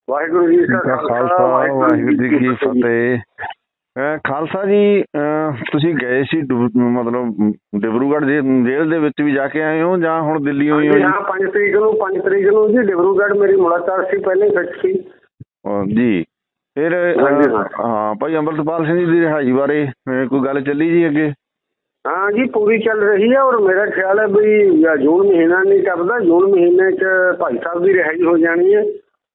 ਵਾਹਿਗੁਰੂ ਜੀ ਕਾ ਖਾਲਸਾ ਵਾਹਿਗੁਰੂ ਜੀ ਕੀ ਫਤਿਹ। ਖਾਲਸਾ ਜੀ, ਤੁਸੀਂ ਗਏ ਸੀ ਮਤਲਬ ਡਿਬਰੂਗੜ੍ਹ ਜੇਲ੍ਹ ਦੇ ਵਿੱਚ ਵੀ ਜਾ ਕੇ ਆਏ ਹੋ ਜਾਂ ਹੁਣ ਦਿੱਲੀ ਹੋਈ ਹੋ? ਹਾਂ 5 ਤਰੀਕ ਨੂੰ ਜੀ ਡਿਬਰੂਗੜ੍ਹ ਮੇਰੀ ਮੁਲਾਕਾਤ ਸੀ, ਪਹਿਲੇ ਫਿਕਸ ਸੀ ਜੀ। ਫਿਰ ਹਾਂ ਭਾਈ ਅੰਮ੍ਰਿਤਪਾਲ ਸਿੰਘ ਜੀ ਦੀ ਰਿਹਾਈ ਬਾਰੇ ਕੋਈ ਗੱਲ ਚੱਲੀ ਜੀ ਅੱਗੇ? ਹਾਂ ਜੀ, ਪੂਰੀ ਚੱਲ ਰਹੀ ਹੈ ਔਰ ਮੇਰਾ ਖਿਆਲ ਹੈ ਵੀ ਜੂਨ ਮਹੀਨਾ ਨਹੀਂ ਟੱਪਦਾ, ਜੂਨ ਮਹੀਨੇ 'ਚ ਭਾਈ ਸਾਹਿਬ ਦੀ ਰਿਹਾਈ ਹੋ ਜਾਣੀ ਹੈ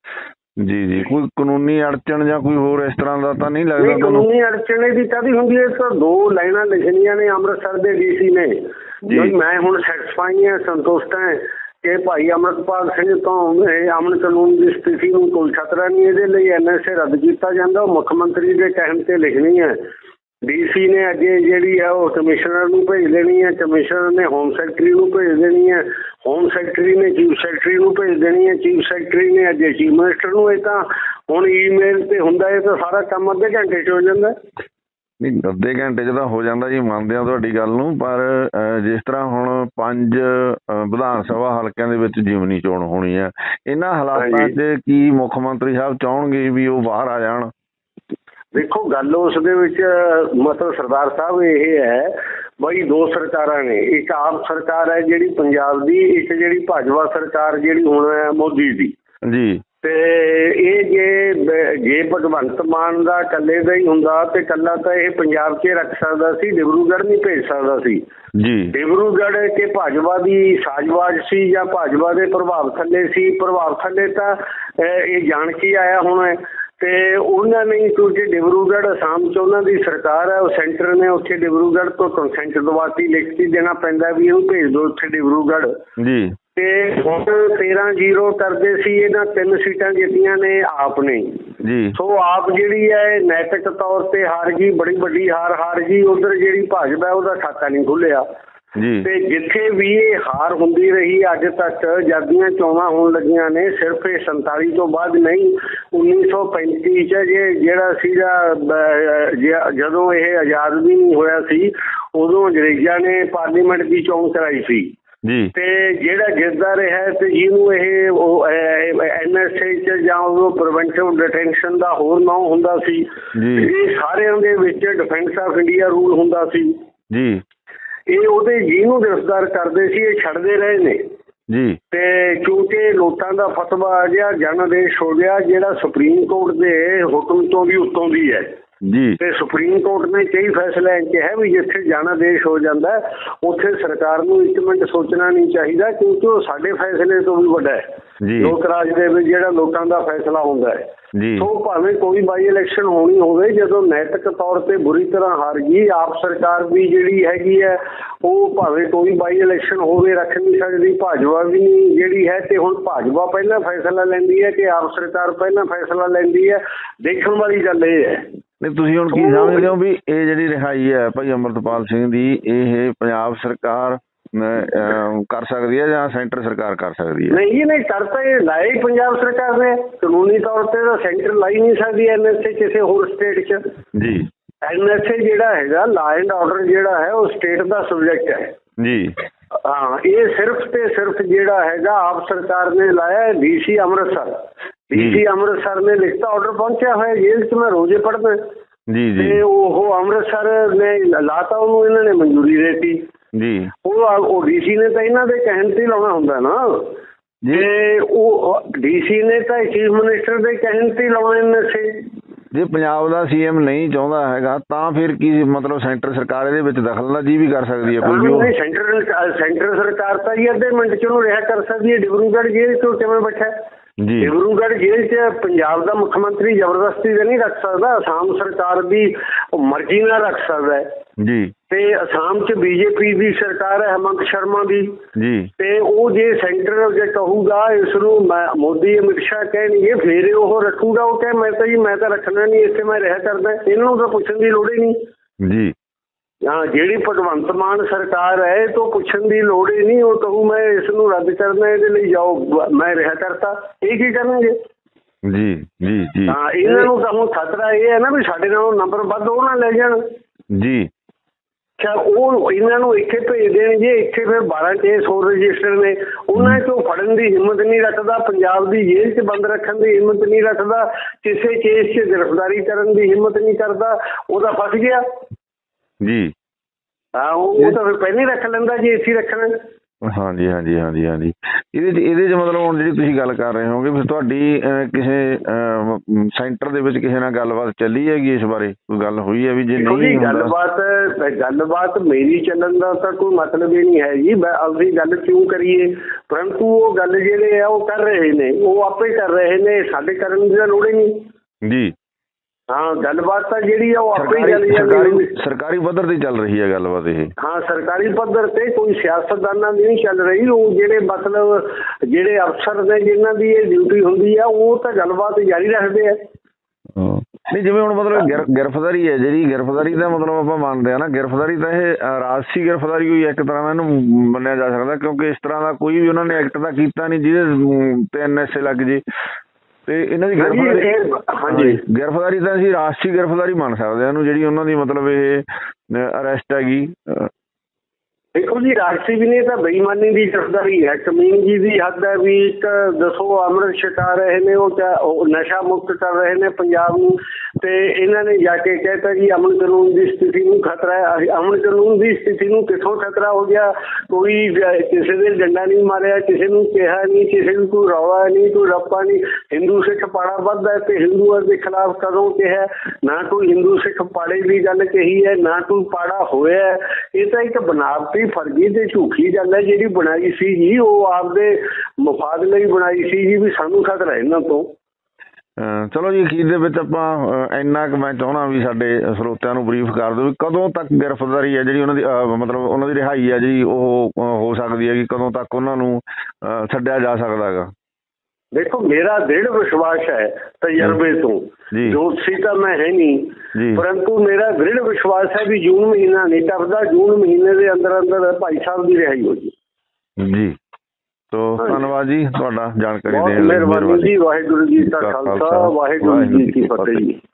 ਜੀ ਜੀ। ਕੋਈ ਕਾਨੂੰਨੀ ਅੜਚਣ ਜਾਂ ਕੋਈ ਹੋਰ ਇਸ ਤਰ੍ਹਾਂ ਦਾ ਤਾਂ ਨਹੀਂ ਲੱਗਦਾ? ਕਾਨੂੰਨੀ ਅੜਚਣ ਦੀ ਕਾਹਦੀ ਹੁੰਦੀ ਹੈ? ਤਾਂ 2 ਲਾਈਨਾਂ ਲਿਖਣੀਆਂ ਨੇ ਅੰਮ੍ਰਿਤਸਰ ਦੇ DC ਨੇ ਜੀ। ਮੈਂ ਹੁਣ ਸੈਟਿਸਫਾਈ ਹਾਂ, ਸੰਤੁਸ਼ਟ ਹਾਂ ਕਿ ਭਾਈ ਅੰਮ੍ਰਿਤਪਾਲ ਸਿੰਘ ਤੋਂ ਅਮਨ ਕਾਨੂੰਨ ਦੀ ਸਥਿਤੀ ਨੂੰ ਕੋਈ ਖਤਰਾ ਨਹੀਂ। ਇਹਦੇ ਲਈ NSA ਰੱਦ ਕੀਤਾ ਜਾਂਦਾ। ਉਹ ਮੁੱਖ ਮੰਤਰੀ ਦੇ ਕਹਿਣ ਤੇ ਲਿਖਣੀ ਹੈ। DC ਨੇ ਅੱਗੇ ਜਿਹੜੀ ਹੈ ਉਹ ਕਮਿਸ਼ਨਰ ਨੂੰ ਭੇਜ ਦੇਣੀ ਹੈ, ਕਮਿਸ਼ਨਰ ਨੇ ਹੋਮ ਸੈਕਟਰੀ ਨੂੰ ਭੇਜ ਦੇਣੀ ਹੈ, ਹੋਮ ਸੈਕਟਰੀ ਨੇ ਚੀਫ ਸੈਕਟਰੀ ਨੂੰ ਭੇਜ ਦੇਣੀ ਹੈ, ਚੀਫ ਸੈਕਟਰੀ ਨੇ ਅੱਗੇ ਚੀਫ ਮਿਨਿਸਟਰ ਨੂੰ। ਇਹ ਤਾਂ ਹੁਣ ਈਮੇਲ ਤੇ ਹੁੰਦਾ, ਇਹ ਤਾਂ ਸਾਰਾ ਕੰਮ ਅੱਧੇ ਘੰਟੇ 'ਚ ਹੋ ਜਾਂਦਾ। ਨਹੀਂ, ਅੱਧੇ ਘੰਟੇ 'ਚ ਤਾਂ ਹੋ ਜਾਂਦਾ ਜੀ, ਮੰਨਦੇ ਹਾਂ ਤੁਹਾਡੀ ਗੱਲ ਨੂੰ। ਪਰ ਜਿਸ ਤਰ੍ਹਾਂ ਹੁਣ 5 ਵਿਧਾਨ ਸਭਾ ਹਲਕਿਆਂ ਦੇ ਵਿੱਚ ਜਿਮਨੀ ਚੋਣ ਹੋਣੀ ਆ, ਇਹਨਾਂ ਹਾਲਾਤਾਂ 'ਚ ਕੀ ਮੁੱਖ ਮੰਤਰੀ ਸਾਹਿਬ ਚਾਹੁਣਗੇ ਵੀ ਉਹ ਬਾਹਰ ਆ ਜਾਣ? ਦੇਖੋ, ਗੱਲ ਉਸ ਦੇ ਵਿੱਚ ਮਤਲਬ ਸਰਦਾਰ ਸਾਹਿਬ ਇਹ ਹੈ ਬਈ 2 ਸਰਕਾਰਾਂ ਨੇ। ਇੱਕ ਆਪ ਸਰਕਾਰ ਹੈ ਜਿਹੜੀ ਪੰਜਾਬ ਦੀ, ਇੱਕ ਜਿਹੜੀ ਭਾਜਪਾ ਸਰਕਾਰ ਜਿਹੜੀ ਹੁਣ ਹੈ ਮੋਦੀ ਦੀ ਜੀ। ਤੇ ਇਹ ਜੇ ਭਗਵੰਤ ਮਾਨ ਦਾ ਇਕੱਲੇ ਦਾ ਹੀ ਹੁੰਦਾ ਤੇ ਇਕੱਲਾ ਤਾਂ ਇਹ ਪੰਜਾਬ 'ਚ ਰੱਖ ਸਕਦਾ ਸੀ, ਡਿਬਰੂਗੜ੍ਹ ਨਹੀਂ ਭੇਜ ਸਕਦਾ ਸੀ ਜੀ। ਡਿਬਰੂਗੜ੍ਹ ਕਿ ਭਾਜਪਾ ਦੀ ਸਾਜ਼ਵਾਜ ਸੀ ਜਾਂ ਭਾਜਪਾ ਦੇ ਪ੍ਰਭਾਵ ਥੱਲੇ ਸੀ? ਪ੍ਰਭਾਵ ਥੱਲੇ ਤਾਂ ਇਹ ਜਾਣ ਕੇ ਆਇਆ ਹੁਣ ਤੇ ਉਹਨਾਂ ਨੇ, ਕਿਉਂਕਿ ਡਿਬਰੂਗੜ੍ਹ ਅਸਾਮ 'ਚ ਉਹਨਾਂ ਦੀ ਸਰਕਾਰ ਹੈ, ਉਹ ਸੈਂਟਰ ਨੇ ਉੱਥੇ ਡਿਬਰੂਗੜ੍ਹ ਤੋਂ ਕੰਸੈਂਟ ਦਵਾਤੀ, ਲਿਖ ਕੇ ਦੇਣਾ ਪੈਂਦਾ ਵੀ ਇਹਨੂੰ ਭੇਜ ਦਿਓ ਉੱਥੇ ਡਿਬਰੂਗੜ੍ਹ ਜੀ। ਤੇ ਹੁਣ 13-0 ਕਰਦੇ ਸੀ। ਇਹਨਾਂ 3 ਸੀਟਾਂ ਜਿੱਤੀਆਂ ਨੇ ਆਪ ਨੇ ਜੀ। ਸੋ ਆਪ ਜਿਹੜੀ ਹੈ ਨੈਤਿਕ ਤੌਰ ਤੇ ਹਾਰ ਗਈ, ਬੜੀ ਵੱਡੀ ਹਾਰ ਗਈ। ਉਧਰ ਜਿਹੜੀ ਭਾਜਪਾ ਉਹਦਾ ਖਾਤਾ ਨਹੀਂ ਖੁੱਲਿਆ ਜੀ। ਤੇ ਜਿੱਥੇ ਵੀ ਇਹ ਹਾਰ ਹੁੰਦੀ ਰਹੀ ਅੱਜ ਤੱਕ, ਜਦ ਦੀਆਂ ਚੋਣਾਂ ਹੋਣ ਲੱਗੀਆਂ ਨੇ, ਸਿਰਫ ਇਹ 47 ਤੋਂ ਬਾਅਦ ਨਹੀਂ, 1935 'ਚ ਜਿਹੜਾ ਸੀਗਾ ਜਦੋਂ ਇਹ ਆਜ਼ਾਦ ਵੀ ਨਹੀਂ ਹੋਇਆ ਸੀ, ਉਦੋਂ ਅੰਗਰੇਜ਼ਾਂ ਨੇ ਪਾਰਲੀਮੈਂਟ ਦੀ ਚੋਣ ਕਰਾਈ ਸੀ ਜੀ। ਤੇ ਜਿਹੜਾ ਜਿੱਤਦਾ ਰਿਹਾ ਤੇ ਜਿਹਨੂੰ ਇਹ NSA 'ਚ ਜਾਂ ਉਹ ਪ੍ਰੀਵੈਂਟਿਵ ਡਿਟੈਂਸ਼ਨ ਦਾ ਹੋਰ ਨਾਂ ਹੁੰਦਾ ਸੀ, ਇਹ ਸਾਰਿਆਂ ਦੇ ਵਿੱਚ ਡਿਫੈਂਸ ਆਫ ਇੰਡੀਆ ਰੂਲ ਹੁੰਦਾ ਸੀ ਜੀ। ਇਹ ਉਹਦੇ ਜਿਹਨੂੰ ਗ੍ਰਿਫਤਾਰ ਕਰਦੇ ਸੀ ਇਹ ਛੱਡਦੇ ਰਹੇ ਨੇ ਜੀ। ਤੇ ਕਿਉਂਕਿ ਲੋਕਾਂ ਦਾ ਫਤਵਾ ਆ ਗਿਆ, ਜਨਾਦੇਸ਼ ਹੋ ਗਿਆ, ਜਿਹੜਾ ਸੁਪਰੀਮ ਕੋਰਟ ਦੇ ਹੁਕਮ ਤੋਂ ਵੀ ਉੱਤੋਂ ਦੀ ਹੈ ਜੀ। ਤੇ ਸੁਪਰੀਮ ਕੋਰਟ ਨੇ ਕਈ ਫੈਸਲੇ ਕਿਹਾ ਵੀ ਜਿੱਥੇ ਜਨਾਦੇਸ਼ ਹੋ ਜਾਂਦਾ ਉੱਥੇ ਸਰਕਾਰ ਨੂੰ 1 ਮਿੰਟ ਸੋਚਣਾ ਨਹੀਂ ਚਾਹੀਦਾ, ਕਿਉਂਕਿ ਉਹ ਸਾਡੇ ਫੈਸਲੇ ਤੋਂ ਵੀ ਵੱਡਾ ਹੈ ਜੀ। ਲੋਕ ਰਾਜ ਦੇ ਵਿੱਚ ਜਿਹੜਾ ਲੋਕਾਂ ਦਾ ਫੈਸਲਾ ਹੁੰਦਾ ਹੈ ਜੀ। ਸੋ ਭਾਵੇਂ ਕੋਈ ਬਾਈ ਇਲੈਕਸ਼ਨ ਹੋਣੀ ਹੋਵੇ, ਜਦੋਂ ਨੈਤਿਕ ਤੌਰ ਤੇ ਬੁਰੀ ਤਰ੍ਹਾਂ ਹਾਰ ਗਈ ਆਪ ਸਰਕਾਰ ਵੀ ਜਿਹੜੀ ਹੈਗੀ ਹੈ, ਉਹ ਭਾਵੇਂ ਕੋਈ ਬਾਈ ਇਲੈਕਸ਼ਨ ਹੋਵੇ ਰੱਖ ਨਹੀਂ ਸਕਦੀ। ਭਾਜਪਾ ਵੀ ਜਿਹੜੀ ਹੈ, ਤੇ ਹੁਣ ਭਾਜਪਾ ਪਹਿਲਾਂ ਫੈਸਲਾ ਲੈਂਦੀ ਹੈ ਕਿ ਆਪ ਸਰਕਾਰ ਪਹਿਲਾਂ ਫੈਸਲਾ ਲੈਂਦੀ ਹੈ। ਦੇਖਣ ਵਾਲੀ ਗੱਲ ਇਹ ਹੈ। ਨਹੀਂ, ਤੁਸੀਂ ਹੁਣ ਕੀ ਸਮਝਦੇ ਹੋ ਵੀ ਇਹ ਜਿਹੜੀ ਰਿਹਾਈ ਹੈ ਭਾਈ ਅੰਮ੍ਰਿਤਪਾਲ ਸਿੰਘ ਦੀ, ਇਹ ਪੰਜਾਬ ਸਰਕਾਰ ਕਰ ਸਕਦੀ ਹੈ ਜਾਂ ਸੈਂਟਰ ਸਰਕਾਰ ਕਰ ਸਕਦੀ ਹੈ? ਨਹੀਂ, ਕਰ ਤਾਂ ਇਹ ਲਾਈ ਪੰਜਾਬ ਸਰਕਾਰ ਨੇ, ਕਾਨੂੰਨੀ ਤੌਰ ਤੇ ਤਾਂ ਸੈਂਟਰ ਲਾਈ ਨਹੀਂ ਸਕਦੀ NSA ਕਿਸੇ ਹੋਰ ਸਟੇਟ 'ਚ ਜੀ। NSA ਜਿਹੜਾ ਹੈਗਾ ਲਾ ਐਂਡ ਆਰਡਰ ਜਿਹੜਾ ਹੈ ਉਹ ਸਟੇਟ ਦਾ ਸਬਜੈਕਟ ਹੈ ਜੀ। ਹਾਂ, ਇਹ ਸਿਰਫ ਤੇ ਸਿਰਫ ਜਿਹੜਾ ਹੈਗਾ ਆਪ ਸਰਕਾਰ ਨੇ ਲਾਇਆ DC ਅੰਮ੍ਰਿਤਸਰ। DC ਅੰਮ੍ਰਿਤਸਰ ਨੇ ਲਿਖਤਾ ਆਰਡਰ ਪਹੁੰਚਿਆ ਹੋਇਆ ਜੇਲ੍ਹ 'ਚ, ਮੈਂ ਰੋਜ਼ੇ ਪੜ੍ਹਦਾ ਜੀ ਜੀ। ਤੇ ਉਹ ਅੰਮ੍ਰਿਤਸਰ ਨੇ ਲਾਤਾ, ਉਹਨੂੰ ਇਹਨਾਂ ਨੇ ਮਨਜ਼ੂਰੀ ਦੇਤੀ ਜੀ। ਉਹ DC ਨੇ ਤਾਂ ਇਹਨਾਂ ਦੇ ਕਹਿਣ ਤੇ ਲਾਉਣਾ ਹੁੰਦਾ ਨਾ ਜੇ ਉਹ DC ਨੇ ਤਾਂ ਚੀਫ ਮਿਨਿਸਟਰ ਦੇ ਕਹਿਣ ਤੇ ਲਾਉਣਾ NSA। ਜੇ ਪੰਜਾਬ ਦਾ CM ਨਹੀਂ ਚਾਹੁੰਦਾ ਹੈਗਾ ਤਾਂ ਫਿਰ ਕੀ ਮਤਲਬ ਸੈਂਟਰ ਸਰਕਾਰ ਇਹਦੇ ਵਿੱਚ ਦਖਲਅੰਦਾਜ਼ੀ ਵੀ ਕਰ ਸਕਦੀ ਹੈ ਕੋਈ ਵੀ? ਸੈਂਟਰ ਸਰਕਾਰ ਤਾਂ ਜੀ ਅੱਧੇ ਮਿੰਟ 'ਚ ਉਹਨੂੰ ਰਿਹਾ ਕਰ ਸਕਦੀ ਹੈ। ਡਿਬਰੂਗੜ੍ਹ ਜੇਲ੍ਹ 'ਚ ਕਿਵੇਂ ਬੈਠਾ ਜੀ? ਡਿਬਰੂਗੜ੍ਹ ਜੇਲ੍ਹ 'ਚ ਪੰਜਾਬ ਦਾ ਮੁੱਖ ਮੰਤਰੀ ਜ਼ਬਰਦਸਤੀ ਤੇ ਨਹੀਂ ਰੱਖ ਸਕਦਾ, ਅਸਾਮ ਸਰਕਾਰ ਦੀ ਮਰਜ਼ੀ ਨਾਲ ਰੱਖ ਸਕਦਾ ਹੈ ਜੀ। ਤੇ ਅਸਾਮ 'ਚ BJP ਦੀ ਸਰਕਾਰ ਹੈ, ਹਿਮੰਤ ਸ਼ਰਮਾ ਦੀ ਜੀ। ਤੇ ਉਹ ਜੇ ਸੈਂਟਰ ਜੇ ਕਹੂਗਾ ਇਸ ਨੂੰ ਮੋਦੀ ਅਮਿਤ ਸ਼ਾਹ ਕਹਿਣਗੇ, ਫੇਰ ਉਹ ਰੱਖੂਗਾ। ਉਹ ਕਹੇ ਮੈਂ ਤਾਂ ਰੱਖਣਾ ਨਹੀਂ, ਇੱਥੇ ਮੈਂ ਰਿਹਾ ਕਰਦਾ, ਇਹਨਾਂ ਨੂੰ ਤਾਂ ਪੁੱਛਣ ਦੀ ਲੋੜ ਹੀ ਨਹੀਂ ਜੀ। ਹਾਂ, ਜਿਹੜੀ ਭਗਵੰਤ ਮਾਨ ਸਰਕਾਰ ਹੈ ਇਹ ਤੋਂ ਪੁੱਛਣ ਦੀ ਲੋੜ ਹੀ ਨਹੀਂ। ਉਹ ਕਹੂ ਮੈਂ ਇਸ ਨੂੰ ਰੱਦ ਕਰਨਾ, ਇਹਦੇ ਲਈ ਜਾਓ, ਮੈਂ ਰਿਹਾ ਕਰਤਾ। ਇਹ ਕੀ ਕਰਨਗੇ ਜੀ ਜੀ ਜੀ। ਹਾਂ, ਇਹਨਾਂ ਨੂੰ ਤਾਂ ਹੁਣ ਖਤਰਾ ਇਹ ਹੈ ਨਾ ਵੀ ਸਾਡੇ ਨਾਲੋਂ ਨੰਬਰ ਵੱਧ ਉਹ ਨਾ ਲੈ ਜਾਣ ਜੀ। ਅੱਛਾ, ਉਹ ਇਹਨਾਂ ਨੂੰ ਇੱਥੇ ਭੇਜ ਦੇਣਗੇ। ਇੱਥੇ ਫਿਰ 12 ਕੇਸ ਹੋਰ ਰਜਿਸਟਰ ਨੇ, ਉਹਨਾਂ ਚੋਂ ਫੜਨ ਦੀ ਹਿੰਮਤ ਨਹੀਂ ਰੱਖਦਾ, ਪੰਜਾਬ ਦੀ ਜੇਲ੍ਹ 'ਚ ਬੰਦ ਰੱਖਣ ਦੀ ਹਿੰਮਤ ਨਹੀਂ ਰੱਖਦਾ, ਕਿਸੇ ਕੇਸ 'ਚ ਗ੍ਰਿਫਤਾਰੀ ਕਰਨ ਦੀ ਹਿੰਮਤ ਨਹੀਂ ਕਰਦਾ। ਉਹਦਾ ਫਸ ਗਿਆ ਜੀ। ਹਾਂ, ਉਹ ਤਾਂ ਫਿਰ ਪਹਿਲਾਂ ਹੀ ਰੱਖ ਲੈਂਦਾ ਜੇ ਏਸੀ ਰੱਖਣਾ। ਹਾਂਜੀ ਹਾਂਜੀ ਹਾਂਜੀ ਹਾਂਜੀ। ਇਹਦੇ 'ਚ ਮਤਲਬ ਹੁਣ ਜਿਹੜੀ ਤੁਸੀਂ ਗੱਲ ਕਰ ਰਹੇ ਹੋਗੇ, ਫਿਰ ਤੁਹਾਡੀ ਕਿਸੇ ਸੈਂਟਰ ਦੇ ਵਿੱਚ ਕਿਸੇ ਨਾਲ ਗੱਲਬਾਤ ਚੱਲੀ ਹੈਗੀ ਇਸ ਬਾਰੇ? ਕੋਈ ਗੱਲ ਹੋਈ ਹੈ ਵੀ ਜੇ ਨਹੀਂ? ਗੱਲਬਾਤ ਮੇਰੀ ਚੱਲਣ ਦਾ ਤਾਂ ਕੋਈ ਮਤਲਬ ਹੀ ਨਹੀਂ ਹੈ ਜੀ। ਮੈਂ ਆਪਣੀ ਗੱਲ ਕਿਉਂ ਕਰੀਏ, ਪਰੰਤੂ ਉਹ ਗੱਲ ਜਿਹੜੇ ਆ ਉਹ ਕਰ ਰਹੇ ਨੇ, ਉਹ ਆਪੇ ਕਰ ਰਹੇ ਨੇ, ਸਾਡੇ ਕਰਨ ਦੀ ਤਾਂ ਲੋੜ ਹੀ ਨਹੀਂ ਜੀ। ਹਾਂ, ਗੱਲਬਾਤ ਤਾਂ ਜਿਹੜੀ ਆ ਉਹ ਆਪੇ ਚੱਲ ਜਾਂਦੀ, ਸਰਕਾਰੀ ਪੱਧਰ ਤੇ ਚੱਲ ਰਹੀ ਹੈ ਗੱਲਬਾਤ ਇਹ। ਹਾਂ, ਸਰਕਾਰੀ ਪੱਧਰ ਤੇ ਕੋਈ ਸਿਆਸਤਦਾਨਾਂ ਦੀ ਨਹੀਂ ਚੱਲ ਰਹੀ। ਉਹ ਜਿਹੜੇ ਮਤਲਬ ਜਿਹੜੇ ਅਫਸਰ ਨੇ ਜਿਨ੍ਹਾਂ ਦੀ ਇਹ ਡਿਊਟੀ ਹੁੰਦੀ ਆ, ਉਹ ਤਾਂ ਗੱਲਬਾਤ ਜਾਰੀ ਰੱਖਦੇ ਆ। ਨਹੀਂ, ਜਿਵੇਂ ਹੁਣ ਮਤਲਬ ਗ੍ਰਿਫਤਾਰੀ ਹੈ ਜਿਹੜੀ, ਗ੍ਰਿਫਤਾਰੀ ਦਾ ਮਤਲਬ ਆਪਾਂ ਮੰਨਦੇ ਆ ਨਾ, ਗ੍ਰਿਫਤਾਰੀ ਤਾਂ ਇਹ ਰਾਜਸੀ ਗ੍ਰਿਫਤਾਰੀ ਹੋਈ ਇੱਕ ਤਰ੍ਹਾਂ ਇਹਨੂੰ ਮੰਨਿਆ ਜਾ ਸਕਦਾ, ਕਿਉਂਕਿ ਇਸ ਤਰ੍ਹਾਂ ਦਾ ਕੋਈ ਵੀ ਉਹਨਾਂ ਨੇ ਐਕਟ ਤਾਂ ਕੀਤਾ ਨਹੀਂ ਜਿਹਦੇ ਤੇ NSA ਲੱਗ ਜੇ। ਤੇ ਇਹਨਾਂ ਦੀ ਗ੍ਰਿਫਤਾਰੀ ਤਾਂ ਅਸੀਂ ਰਾਸ਼ਟਰੀ ਗ੍ਰਿਫਤਾਰੀ ਮੰਨ ਸਕਦੇ ਹਾਂ ਇਹਨੂੰ, ਜਿਹੜੀ ਉਹਨਾਂ ਦੀ ਮਤਲਬ ਇਹ ਅਰੈਸਟ ਹੈਗੀ। ਦੇਖੋ ਜੀ, ਰਾਸ਼ਟਰੀ ਵੀ ਨਹੀਂ ਤਾਂ ਬੇਈਮਾਨੀ ਦੀ ਗ੍ਰਿਫਤਾਰੀ ਹੈ। ਕਮੀਨ ਜੀ ਦੀ ਹੱਦ ਹੈ ਵੀ ਇੱਕ ਦੱਸੋ ਅੰਮ੍ਰਿਤ ਛਕਾ ਰਹੇ ਨੇ, ਉਹ ਨਸ਼ਾ ਮੁਕਤ ਕਰ ਰਹੇ ਨੇ ਪੰਜਾਬ ਨੂੰ, ਤੇ ਇਹਨਾਂ ਨੇ ਜਾ ਕੇ ਕਹਿਤਾ ਜੀ ਅਮਨ ਕਾਨੂੰਨ ਦੀ ਸਥਿਤੀ ਨੂੰ ਖਤਰਾ ਹੈ। ਅਮਨ ਕਾਨੂੰਨ ਦੀ ਸਥਿਤੀ ਨੂੰ ਕਿੱਥੋਂ ਖਤਰਾ ਹੋ ਗਿਆ? ਕੋਈ ਕਿਸੇ ਦੇ ਡੰਡਾ ਨਹੀਂ ਮਾਰਿਆ, ਕਿਸੇ ਨੂੰ ਕਿਹਾ ਨਹੀਂ, ਕਿਸੇ ਨੂੰ ਕੋਈ ਰੌਲਾ ਨਹੀਂ, ਕੋਈ ਰੱਪਾ ਨਹੀਂ। ਹਿੰਦੂ ਸਿੱਖ ਪਾੜਾ ਵੱਧਦਾ ਤੇ ਹਿੰਦੂਆਂ ਦੇ ਖਿਲਾਫ ਕਦੋਂ ਕਿਹਾ? ਨਾ ਕੋਈ ਹਿੰਦੂ ਸਿੱਖ ਪਾੜੇ ਦੀ ਗੱਲ ਕਹੀ ਹੈ, ਨਾ ਕੋਈ ਪਾੜਾ ਹੋਇਆ। ਇਹ ਤਾਂ ਇੱਕ ਬਨਾਵਟੀ ਫਰਜੀ ਤੇ ਝੂਠੀ ਗੱਲ ਹੈ ਜਿਹੜੀ ਬਣਾਈ ਸੀ ਜੀ, ਉਹ ਆਪਦੇ ਮਫਾਦ ਲਈ ਬਣਾਈ ਸੀ ਜੀ ਵੀ ਸਾਨੂੰ ਖਤਰਾ ਇਹਨਾਂ ਤੋਂ। ਚਲੋ ਜੀ, ਅਖੀਰ ਦੇ ਵਿੱਚ ਆਪਾਂ ਇੰਨਾ ਕੁ ਮੈਂ ਚਾਹੁੰਦਾ ਵੀ ਸਾਡੇ ਸਰੋਤਿਆਂ ਨੂੰ ਬਰੀਫ ਕਰ ਦਿਓ ਵੀ ਕਦੋਂ ਤੱਕ ਗ੍ਰਿਫਤਾਰੀ ਹੈ ਜਿਹੜੀ ਉਹਨਾਂ ਦੀ, ਮਤਲਬ ਉਹਨਾਂ ਦੀ ਰਿਹਾਈ ਹੈ ਜਿਹੜੀ ਉਹ ਹੋ ਸਕਦੀ ਹੈ, ਕਿ ਕਦੋਂ ਤੱਕ ਉਹਨਾਂ ਨੂੰ ਛੱਡਿਆ ਜਾ ਸਕਦਾ ਹੈਗਾ? ਦੇਖੋ, ਮੇਰਾ ਦ੍ਰਿੜ ਵਿਸ਼ਵਾਸ ਹੈ ਤਜਰਬੇ ਤੋਂ, ਜੋਤਸ਼ੀ ਤਾਂ ਮੈਂ ਹੈ ਨਹੀਂ, ਪਰੰਤੂ ਮੇਰਾ ਦ੍ਰਿੜ ਵਿਸ਼ਵਾਸ ਹੈ ਵੀ ਜੂਨ ਮਹੀਨਾ ਨਹੀਂ ਟੱਪਦਾ, ਜੂਨ ਮਹੀਨੇ ਦੇ ਅੰਦਰ ਅੰਦਰ ਭਾਈ ਸਾਹਿਬ ਦੀ ਰਿਹਾਈ ਹੋ ਜੀ। ਤੋ ਧੰਨਵਾਦ ਜੀ ਤੁਹਾਡਾ ਜਾਣਕਾਰੀ ਦੇਣ ਲਈ। ਮਿਹਰਬਾਨੀ ਜੀ। ਵਾਹਿਗੁਰੂ ਜੀ ਕਾ ਖਾਲਸਾ, ਵਾਹਿਗੁਰੂ ਜੀ ਕੀ ਫਤਿਹ ਜੀ।